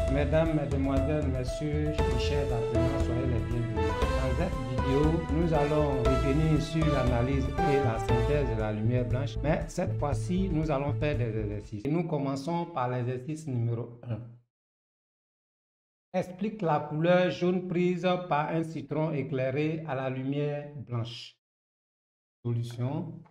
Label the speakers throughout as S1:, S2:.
S1: Mesdames, Mesdemoiselles, Messieurs, mes chers apprenants, soyez les bienvenus. Dans cette vidéo, nous allons revenir sur l'analyse et la synthèse de la lumière blanche, mais cette fois-ci, nous allons faire des exercices. Et nous commençons par l'exercice numéro 1. Explique la couleur jaune prise par un citron éclairé à la lumière blanche. Solution.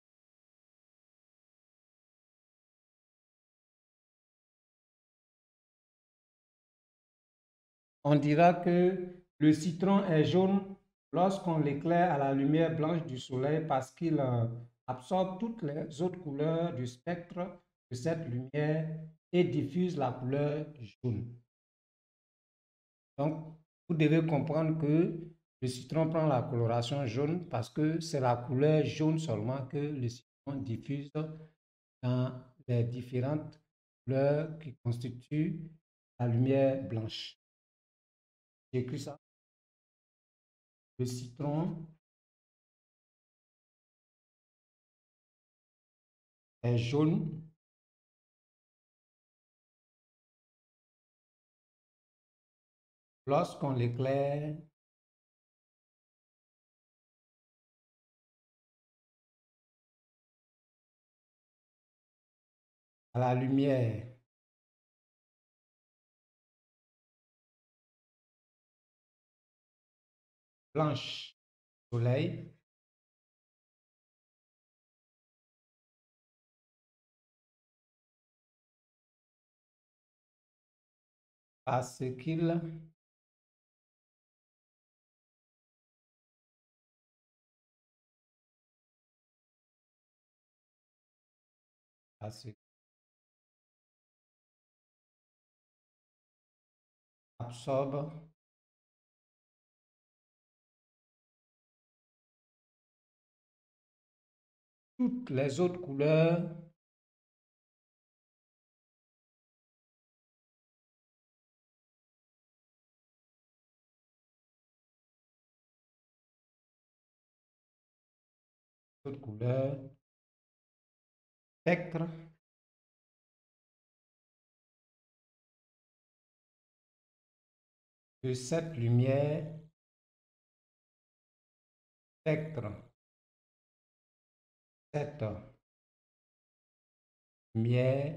S1: On dira que le citron est jaune lorsqu'on l'éclaire à la lumière blanche du soleil parce qu'il absorbe toutes les autres couleurs du spectre de cette lumière et diffuse la couleur jaune. Donc, vous devez comprendre que le citron prend la coloration jaune parce que c'est la couleur jaune seulement que le citron diffuse dans les différentes couleurs qui constituent la lumière blanche. J'écris ça. Le citron est jaune lorsqu'on l'éclaire à la lumière blanche du soleil parce qu'il absorbe toutes les autres couleurs spectre de cette lumière spectre cette lumière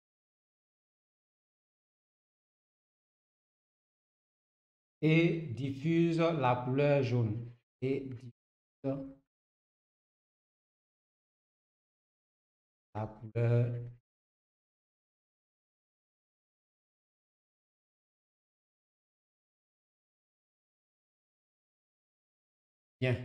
S1: et diffuse la couleur jaune et diffuse la couleur bien.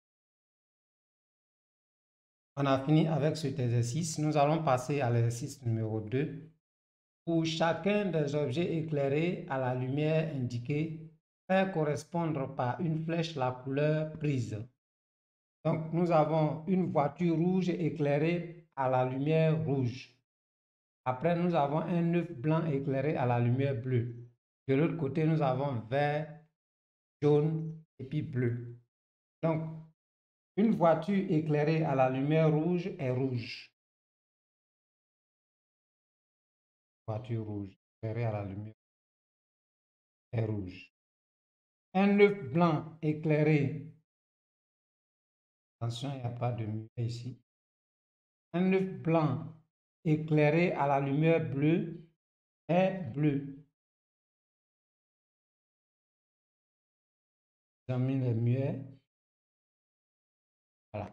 S1: On a fini avec cet exercice. Nous allons passer à l'exercice numéro 2. Pour chacun des objets éclairés à la lumière indiquée, faire correspondre par une flèche la couleur prise. Donc, nous avons une voiture rouge éclairée à la lumière rouge. Après, nous avons un œuf blanc éclairé à la lumière bleue. De l'autre côté, nous avons vert, jaune et puis bleu. Donc, une voiture éclairée à la lumière rouge est rouge. Voiture rouge éclairée à la lumière est rouge. Un œuf blanc éclairé, attention, il n'y a pas de muet ici. Un œuf blanc éclairé à la lumière bleue est bleu. J'examine les muets. Voilà.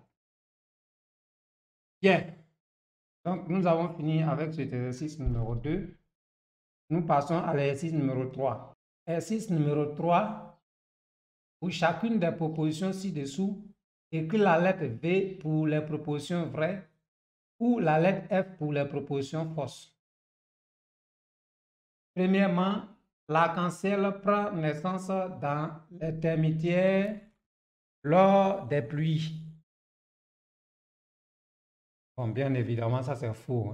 S1: Bien. Donc, nous avons fini avec cet exercice numéro 2. Nous passons à l'exercice numéro 3. Exercice numéro 3, pour chacune des propositions ci-dessous, écris la lettre V pour les propositions vraies ou la lettre F pour les propositions fausses. Premièrement, l'arc-en-ciel prend naissance dans les termitières lors des pluies. Bon, bien évidemment, ça c'est faux.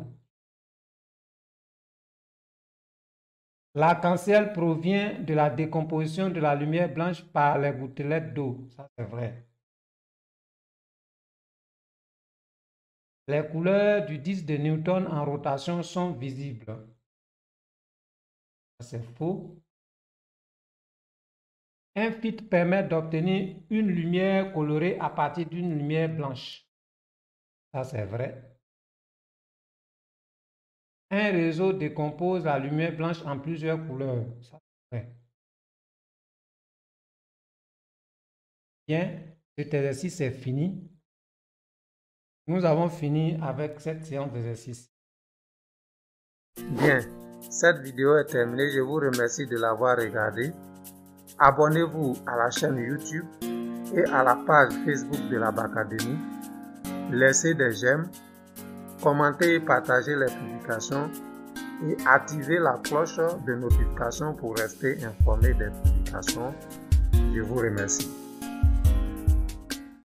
S1: L'arc-en-ciel provient de la décomposition de la lumière blanche par les gouttelettes d'eau. Ça c'est vrai. Les couleurs du disque de Newton en rotation sont visibles. C'est faux. Un filtre permet d'obtenir une lumière colorée à partir d'une lumière blanche. Ça, c'est vrai. Un réseau décompose la lumière blanche en plusieurs couleurs. Ça, c'est vrai. Bien, cet exercice est fini. Nous avons fini avec cette séance d'exercice.
S2: Bien, cette vidéo est terminée. Je vous remercie de l'avoir regardée. Abonnez-vous à la chaîne YouTube et à la page Facebook de la Bacadémie. Laissez des j'aime, commentez et partagez les publications et activez la cloche de notification pour rester informé des publications. Je vous remercie.